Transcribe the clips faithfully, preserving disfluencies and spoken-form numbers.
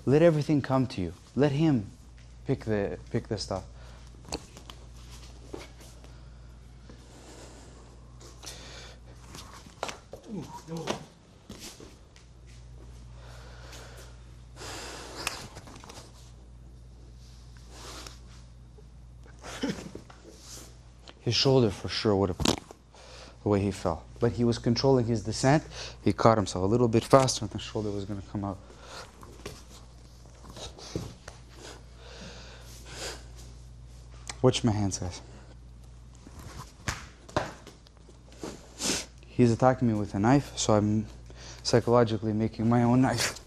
Let everything come to you. Let him pick the pick the stuff. Ooh, no. His shoulder for sure would have, the way he fell. But he was controlling his descent. He caught himself a little bit faster and the shoulder was going to come out. Watch my hands, guys. He's attacking me with a knife, so I'm psychologically making my own knife.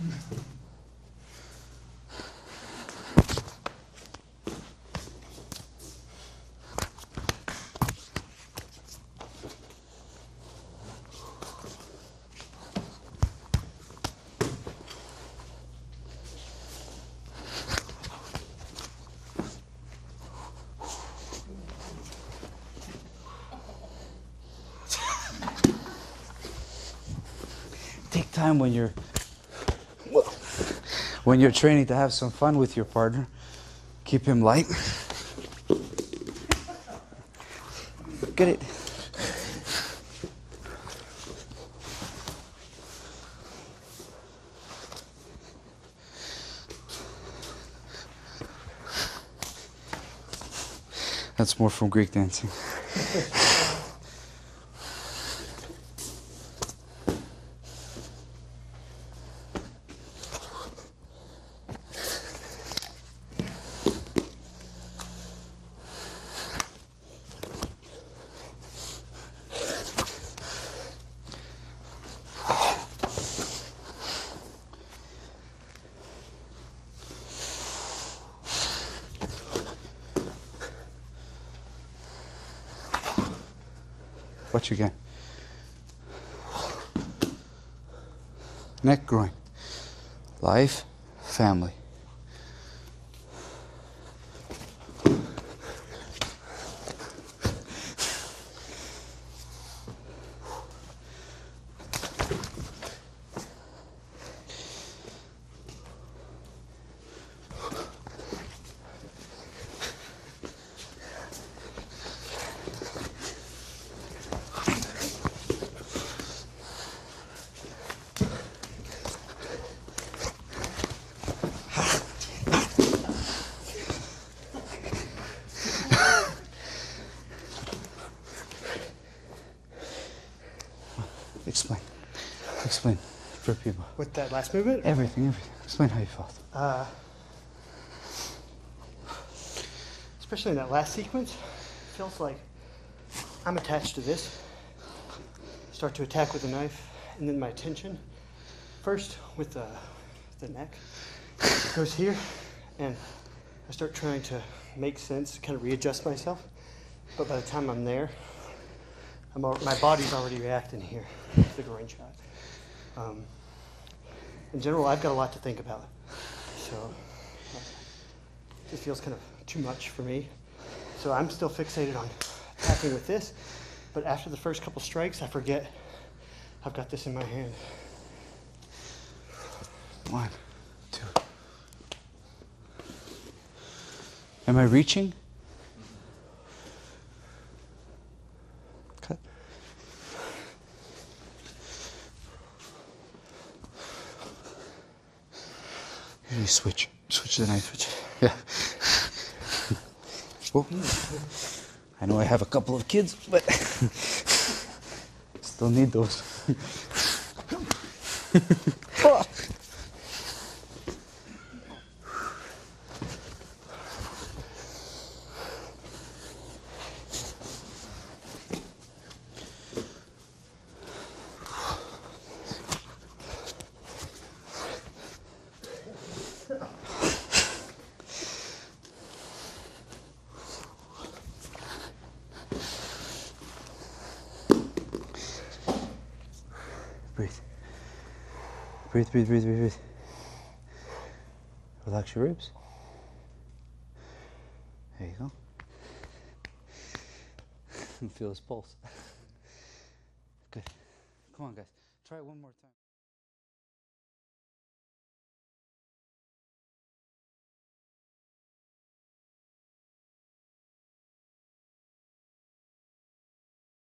Take time when you're when you're training to have some fun with your partner. Keep him light. Get it. That's more from Greek dancing. Watch again. Neck, groin. Life, family. Explain. Explain for people. With that last movement? Everything, everything. Explain how you felt. Uh, especially in that last sequence, it feels like I'm attached to this. Start to attack with a knife, and then my attention, first with the, the neck, goes here, and I start trying to make sense, kind of readjust myself. But by the time I'm there, I'm al- my body's already reacting here to the groin shot. Um, in general, I've got a lot to think about, so uh, it just feels kind of too much for me. So I'm still fixated on attacking with this, but after the first couple strikes, I forget I've got this in my hand. One, two. Am I reaching? Cut. You switch. Switch the knife. Switch. Yeah. Whoa. I know I have a couple of kids, but still need those. Oh. Breathe. Breathe, breathe, breathe, breathe, breathe. Relax your ribs. There you go. Feel his pulse. Good. Come on, guys. Try it one more time.